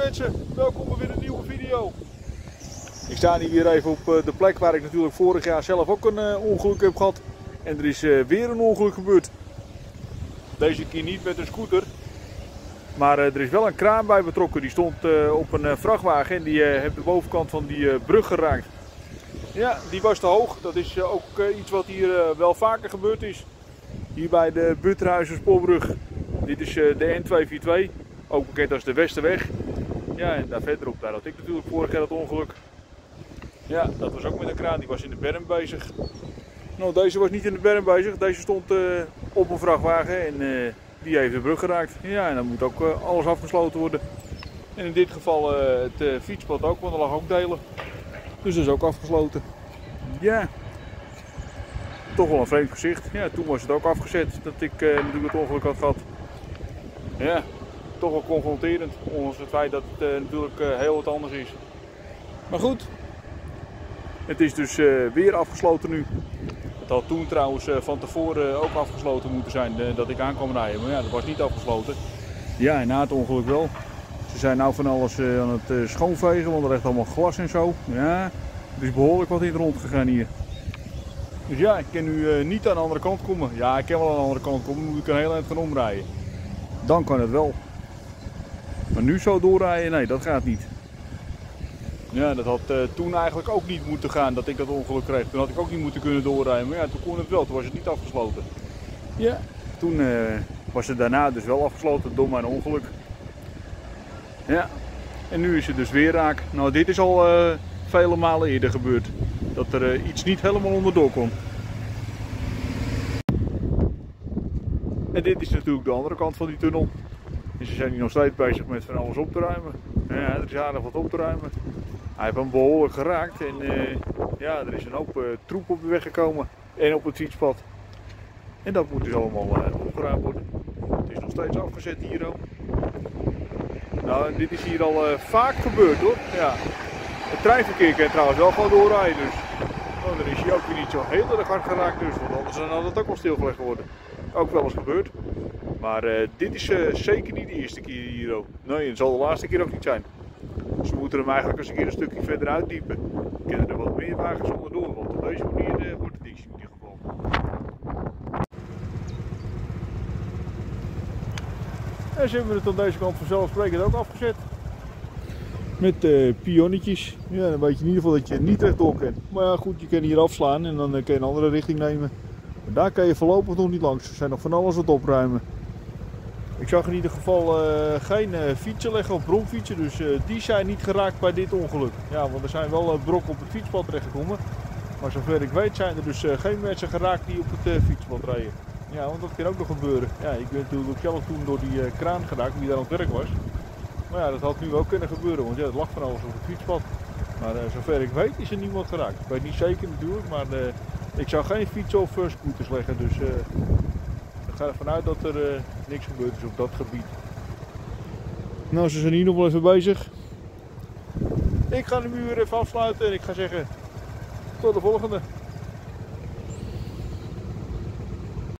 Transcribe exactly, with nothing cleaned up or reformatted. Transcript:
mensen, welkom bij weer een nieuwe video. Ik sta hier weer even op de plek waar ik natuurlijk vorig jaar zelf ook een uh, ongeluk heb gehad. En er is uh, weer een ongeluk gebeurd. Deze keer niet met een scooter. Maar uh, er is wel een kraan bij betrokken. Die stond uh, op een uh, vrachtwagen en die uh, heeft de bovenkant van die uh, brug geraakt. Ja, die was te hoog. Dat is uh, ook uh, iets wat hier uh, wel vaker gebeurd is. Hier bij de Butterhuizen spoorbrug. Dit is uh, de N tweehonderdvierentwintig, ook bekend als de Westerweg. Ja, en daar verderop, daar had ik natuurlijk vorig jaar dat ongeluk. Ja, dat was ook met een kraan, die was in de berm bezig. Nou, deze was niet in de berm bezig, deze stond uh, op een vrachtwagen en uh, die heeft de brug geraakt. Ja, en dan moet ook uh, alles afgesloten worden. En in dit geval uh, het uh, fietspad ook, want er lag ook delen. Dus dat is ook afgesloten. Ja. Toch wel een vreemd gezicht. Ja, toen was het ook afgezet dat ik uh, natuurlijk het ongeluk had gehad. Ja, toch wel confronterend. Ondanks het feit dat het uh, natuurlijk uh, heel wat anders is. Maar goed, het is dus uh, weer afgesloten nu. Het had toen trouwens uh, van tevoren ook afgesloten moeten zijn uh, dat ik aan kwam rijden. Maar ja, dat was niet afgesloten. Ja, en na het ongeluk wel. Ze zijn nou van alles uh, aan het uh, schoonvegen, want er ligt allemaal glas en zo. Ja, er is behoorlijk wat in rond gegaan hier. Dus ja, ik kan nu uh, niet aan de andere kant komen. Ja, ik kan wel aan de andere kant komen, dan moet ik een heel eind gaan omrijden. Dan kan het wel. Maar nu zo doorrijden, nee, dat gaat niet. Ja, dat had uh, toen eigenlijk ook niet moeten gaan, dat ik dat ongeluk kreeg. Toen had ik ook niet moeten kunnen doorrijden, maar ja, toen kon het wel, toen was het niet afgesloten. Ja, toen uh, was het daarna dus wel afgesloten door mijn ongeluk. Ja, en nu is het dus weer raak. Nou, dit is al uh, vele malen eerder gebeurd. Dat er uh, iets niet helemaal onderdoor kon. En dit is natuurlijk de andere kant van die tunnel. En ze zijn hier nog steeds bezig met van alles op te ruimen. Ja, er is aardig wat op te ruimen. Hij heeft hem behoorlijk geraakt en uh, ja, er is een hoop uh, troep op de weg gekomen en op het fietspad. En dat moet dus allemaal uh, opgeruimd worden. Het is nog steeds afgezet hier ook. Nou, dit is hier al uh, vaak gebeurd hoor. Ja. Het treinverkeer kan trouwens wel gewoon doorrijden dus. Nou, dan is hij ook weer niet zo heel erg hard geraakt dus, want anders had het ook wel stilgelegd worden. Ook wel eens gebeurd. Maar uh, dit is uh, zeker niet de eerste keer hier ook. Nee, het zal de laatste keer ook niet zijn. Ze moeten hem eigenlijk eens een keer een stukje verder uitdiepen. Kunnen er wat meer wagens onderdoor, want op deze manier uh, wordt het niks in ieder geval. En ze hebben het aan deze kant vanzelfsprekend ook afgezet. Met uh, pionnetjes. Ja, dan weet je in ieder geval dat je niet rechtdoor kan. Maar ja, goed, je kan hier afslaan en dan uh, kan je een andere richting nemen. Maar daar kan je voorlopig nog niet langs. Er zijn nog van alles wat opruimen. Ik zag in ieder geval uh, geen uh, fietsen leggen of bromfietsen, dus uh, die zijn niet geraakt bij dit ongeluk. Ja, want er zijn wel uh, brokken op het fietspad terechtgekomen. Maar zover ik weet zijn er dus uh, geen mensen geraakt die op het uh, fietspad rijden. Ja, want dat kan ook nog gebeuren. Ja, ik ben natuurlijk zelf toen door die uh, kraan geraakt die daar aan het werk was. Maar ja, dat had nu ook kunnen gebeuren, want ja, het lag van alles op het fietspad. Maar uh, zover ik weet is er niemand geraakt. Ik weet niet zeker natuurlijk, maar uh, ik zou geen fietsen of uh, scooters leggen, dus uh, ik ga ervan uit dat er uh, niks gebeurd is op dat gebied. Nou, ze zijn hier nog wel even bezig. Ik ga nu weer even afsluiten en ik ga zeggen tot de volgende.